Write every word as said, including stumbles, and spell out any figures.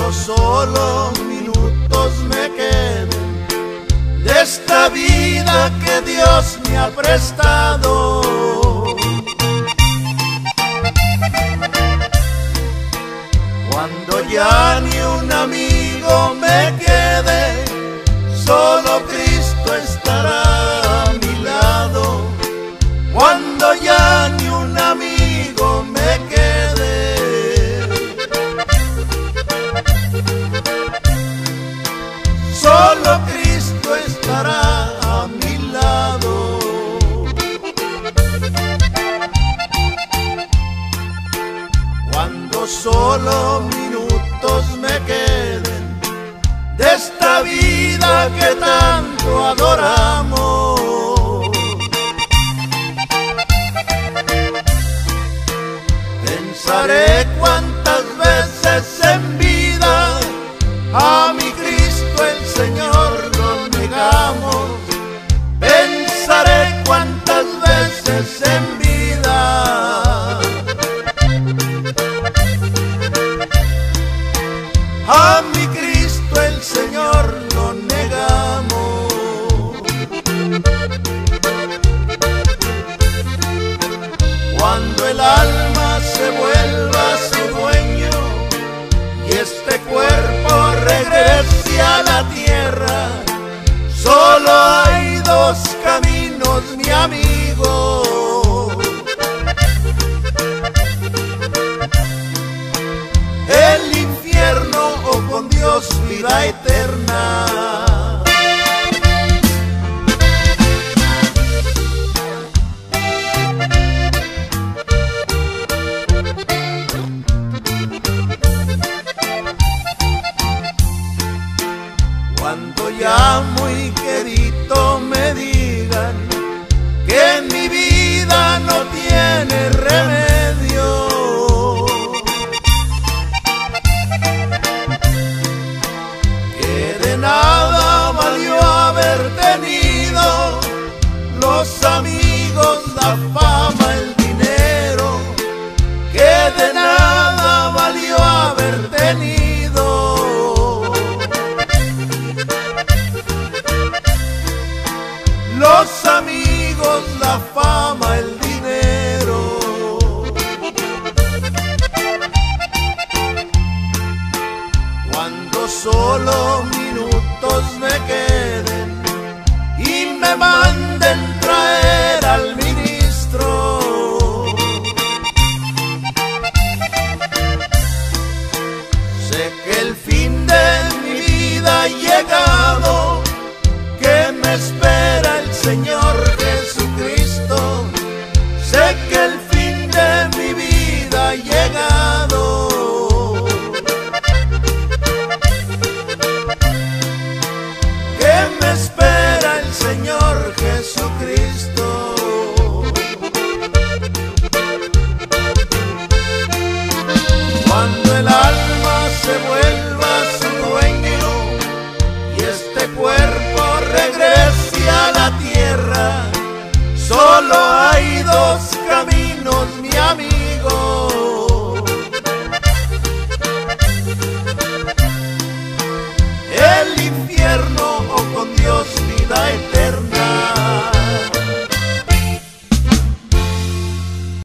cuando solo minutos me queden de esta vida que Dios me ha prestado. Cuando ya ni un amigo me quede, solo Cristo estará a mi lado. Cuando ya ni un amigo me quede, solo Cristo estará a mi lado. Cuando solo minutos me queden de esta vida que tanto adoramos, pensaré cuántas veces en vida a mi Cristo el Señor lo negamos. Pensaré cuántas veces en vida a mi Cristo el Señor lo negamos. Cuando el alma se vuelva su dueño y este cuerpo regrese a la tierra, solo hay dos caminos, mi amigo: el infierno o con Dios vida eterna. Cuando ya muy querido me digan que mi vida no tiene remedio, que de nada valió haber tenido los amigos, la fama, el dinero, que de nada valió haber tenido los amigos, la fama, el dinero. Cuando solo minutos me queden y me manden traer al ministro, sé que el fin de